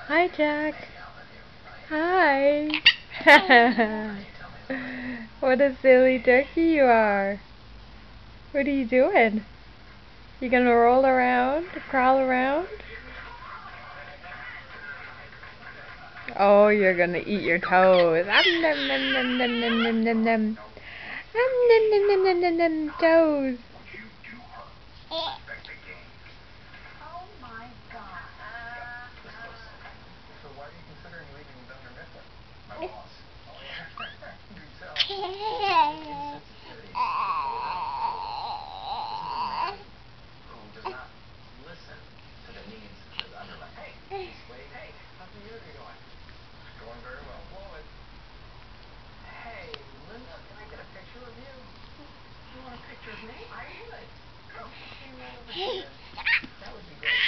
Hi, Jack. Hi. What a silly turkey you are. What are you doing? You gonna roll around, crawl around? Oh, you're gonna eat your toes. Nom nom nom nom nom nom nom nom nom. Nom nom nom nom nom nom nom toes. Oh my God. So why are you considering leaving Dunder Mifflin? My boss. Oh yeah. Do tell. Insensitivity to who does not listen to the needs of his underling. Hey, Slade. Hey, how's the interview going? Going very well. Blow it. Hey, Linda, can I get a picture of you? You want a picture of me? I would. Come, can you roll over here? That would be great.